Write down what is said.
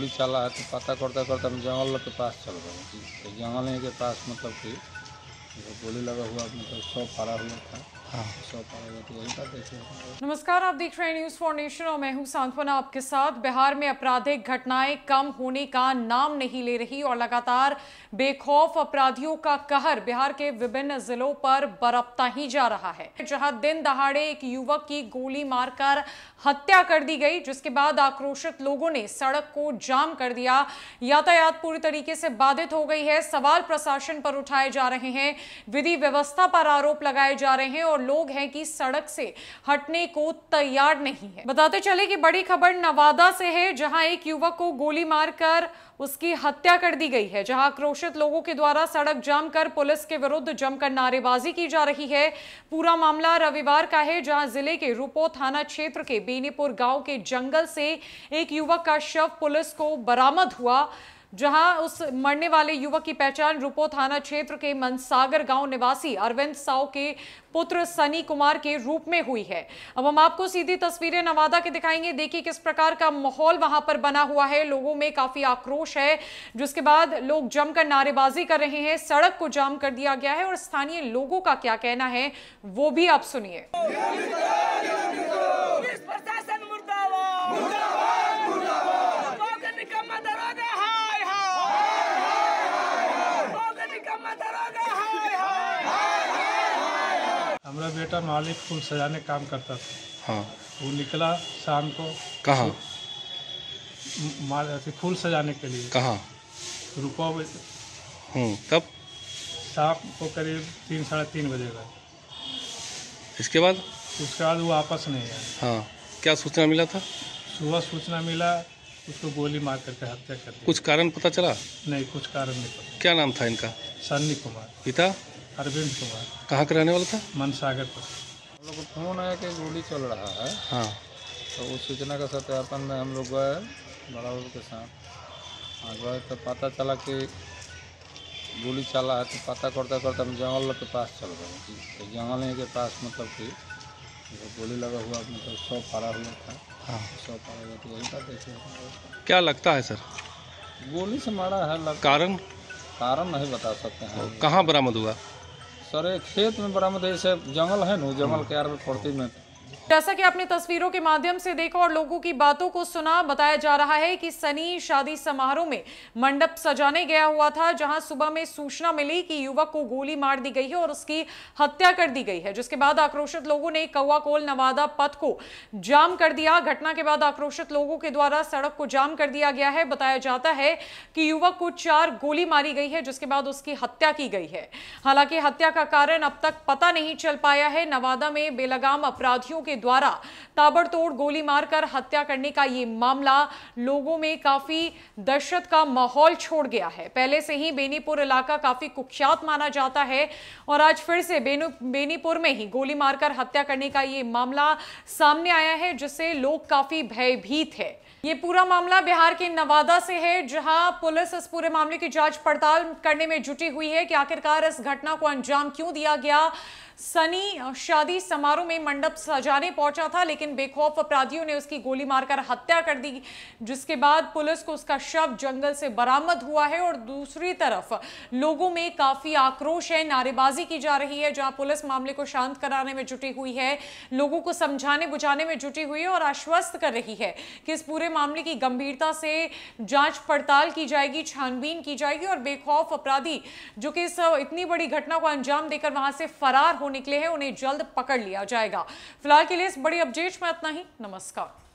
गोली चला है तो पता करते करते हम जंगल के पास चल गए। तो जंगल के पास मतलब कि गोली लगा हुआ मतलब 100 पारा हुआ था। हाँ 100 पारा हुआ तो यही बात देखिए। नमस्कार, आप देख रहे हैं न्यूज़ फॉर नेशन और मैं हूं सांत्वना आपके साथ। बिहार में आपराधिक घटनाएं कम होने का नाम नहीं ले रही और लगातार बेखौफ अपराधियों का कहर बिहार के विभिन्न जिलों पर बरपता ही जा रहा है। जहां दिन दहाड़े एक युवक की गोली मारकर हत्या कर दी गई, जिसके बाद आक्रोशित लोगों ने सड़क को जाम कर दिया। यातायात पूरी तरीके से बाधित हो गई है। सवाल प्रशासन पर उठाए जा रहे हैं, विधि व्यवस्था पर आरोप लगाए जा रहे हैं और लोग हैं कि सड़क से हटने को तैयार नहीं है। बताते चले कि बड़ी खबर नवादा से है, जहां एक युवक को गोली मारकर उसकी हत्या कर दी गई है। जहां आक्रोशित लोगों के द्वारा सड़क जाम कर पुलिस के विरुद्ध जमकर नारेबाजी की जा रही है। पूरा मामला रविवार का है, जहां जिले के रूपो थाना क्षेत्र के बेनीपुर गांव के जंगल से एक युवक का शव पुलिस को बरामद हुआ। जहां उस मरने वाले युवक की पहचान रूपो थाना क्षेत्र के मनसागर गांव निवासी अरविंद साव के पुत्र सनी कुमार के रूप में हुई है। अब हम आपको सीधी तस्वीरें नवादा के दिखाएंगे। देखिए किस प्रकार का माहौल वहां पर बना हुआ है। लोगों में काफी आक्रोश है, जिसके बाद लोग जमकर नारेबाजी कर रहे हैं। सड़क को जाम कर दिया गया है और स्थानीय लोगों का क्या कहना है वो भी आप सुनिए। हमारा बेटा माली फूल सजाने काम करता था। हाँ। वो निकला शाम को। कहाँ? फूल सजाने के लिए। कहाँ? रुपा। तब शाम को करीब 3 साढ़े 3 बजे का। इसके बाद वो वापस नहीं आया। हाँ, क्या सूचना मिला था? सुबह सूचना मिला, उसको गोली मार करके हत्या कर दी। कुछ कारण पता चला? नहीं, कुछ कारण नहीं पता। क्या नाम था इनका? सन्नी कुमार। पिता? अरविंद कुमार। कहाँ का रहने वाला था? मनसागर पर। हम लोग को फोन आया कि गोली चल रहा है। हाँ। तो उस सूचना का सत्यापन में हम लोग गए बड़ा बाबू के साथ। गए तो पता चला कि गोली चला है तो पता करते करते हम जंगल के पास चल गए। तो जंगल के पास मतलब कि गोली लगा हुआ मतलब 100 पारा हुआ था। हाँ 100 पारा हुआ तो यही बात देखिए। क्या लगता है सर? गोली से मारा है। कारण नहीं बता सकते हैं। कहाँ बरामद हुआ? सर एक खेत में बरामद है। जैसे जंगल है ना, जंगल के आर पड़ती में। जैसा कि आपने तस्वीरों के माध्यम से देखा और लोगों की बातों को सुना, बताया जा रहा है कि सनी शादी समारोह में मंडप सजाने गया हुआ था, जहां सुबह में सूचना मिली कि युवक को गोली मार दी गई है और उसकी हत्या कर दी गई है। जिसके बाद आक्रोशित लोगों ने कौवा कोल नवादा पथ को जाम कर दिया। घटना के बाद आक्रोशित लोगों के द्वारा सड़क को जाम कर दिया गया है। बताया जाता है कि युवक को 4 गोली मारी गई है, जिसके बाद उसकी हत्या की गई है। हालांकि हत्या का कारण अब तक पता नहीं चल पाया है। नवादा में बेलगाम अपराधियों के द्वारा ताबड़तोड़ गोली मारकर हत्या करने का यह मामला लोगों में काफी दहशत का माहौल छोड़ गया है। पहले से ही बेनीपुर इलाका काफी कुख्यात माना जाता है और आज फिर से बेनीपुर में ही गोली मारकर हत्या करने का यह मामला सामने आया है, जिससे लोग काफी भयभीत है। ये पूरा मामला बिहार के नवादा से है, जहां पुलिस इस पूरे मामले की जांच पड़ताल करने में जुटी हुई है कि आखिरकार इस घटना को अंजाम क्यों दिया गया। सनी शादी समारोह में मंडप सजाने पहुंचा था, लेकिन बेखौफ अपराधियों ने उसकी गोली मारकर हत्या कर दी, जिसके बाद पुलिस को उसका शव जंगल से बरामद हुआ है। और दूसरी तरफ लोगों में काफी आक्रोश है, नारेबाजी की जा रही है, जहां पुलिस मामले को शांत कराने में जुटी हुई है, लोगों को समझाने बुझाने में जुटी हुई है और आश्वस्त कर रही है कि इस पूरे मामले की गंभीरता से जांच पड़ताल की जाएगी, छानबीन की जाएगी और बेखौफ अपराधी जो कि इस इतनी बड़ी घटना को अंजाम देकर वहां से फरार निकले हैं, उन्हें जल्द पकड़ लिया जाएगा। फिलहाल के लिए इस बड़ी अपडेट में इतना ही। नमस्कार।